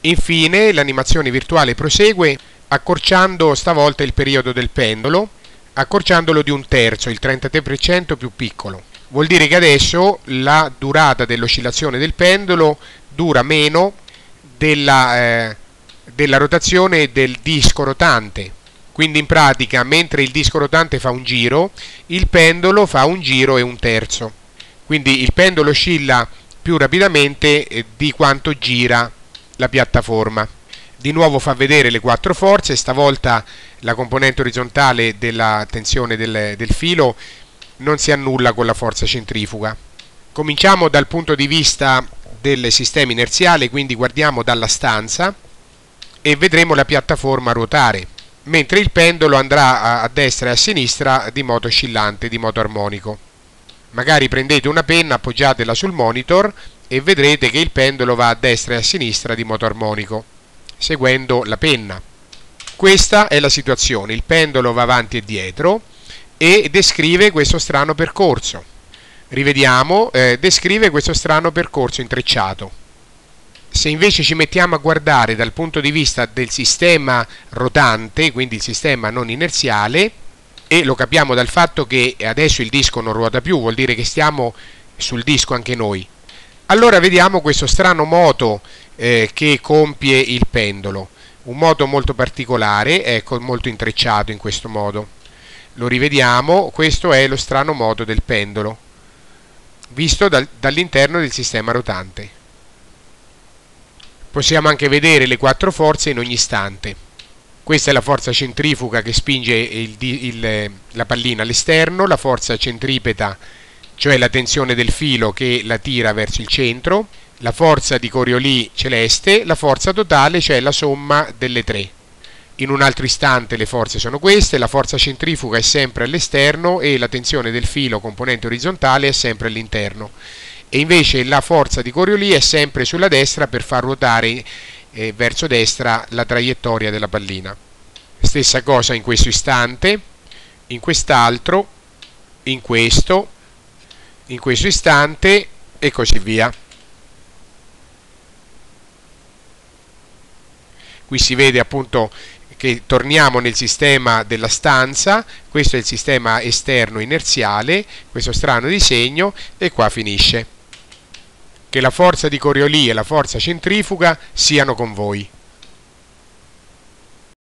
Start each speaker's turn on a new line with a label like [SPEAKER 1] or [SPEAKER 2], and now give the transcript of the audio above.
[SPEAKER 1] Infine l'animazione virtuale prosegue accorciando stavolta il periodo del pendolo, accorciandolo di 1/3, il 33% più piccolo. Vuol dire che adesso la durata dell'oscillazione del pendolo dura meno della rotazione del disco rotante. Quindi in pratica, mentre il disco rotante fa un giro, il pendolo fa un giro e 1/3. Quindi il pendolo oscilla più rapidamente di quanto gira la piattaforma. Di nuovo fa vedere le 4 forze, stavolta la componente orizzontale della tensione del filo non si annulla con la forza centrifuga. Cominciamo dal punto di vista del sistema inerziale, quindi guardiamo dalla stanza e vedremo la piattaforma ruotare, mentre il pendolo andrà a destra e a sinistra di modo oscillante, di modo armonico. Magari prendete una penna, appoggiatela sul monitor e vedrete che il pendolo va a destra e a sinistra di modo armonico, seguendo la penna. Questa è la situazione, il pendolo va avanti e dietro e descrive questo strano percorso. Rivediamo, descrive questo strano percorso intrecciato. Se invece ci mettiamo a guardare dal punto di vista del sistema rotante, quindi il sistema non inerziale, e lo capiamo dal fatto che adesso il disco non ruota più, vuol dire che stiamo sul disco anche noi. Allora vediamo questo strano moto che compie il pendolo, un moto molto particolare, ecco, molto intrecciato in questo modo. Lo rivediamo, questo è lo strano moto del pendolo, visto dall'interno del sistema rotante. Possiamo anche vedere le 4 forze in ogni istante. Questa è la forza centrifuga che spinge la pallina all'esterno, la forza centripeta, cioè la tensione del filo che la tira verso il centro, la forza di Coriolis celeste, la forza totale, cioè la somma delle 3. In un altro istante le forze sono queste, la forza centrifuga è sempre all'esterno e la tensione del filo componente orizzontale è sempre all'interno. E invece la forza di Coriolis è sempre sulla destra per far ruotare verso destra la traiettoria della pallina. Stessa cosa in questo istante, in quest'altro, in questo istante e così via. Qui si vede appunto che torniamo nel sistema della stanza, questo è il sistema esterno inerziale, questo strano disegno, e qua finisce. Che la forza di Coriolis e la forza centrifuga siano con voi.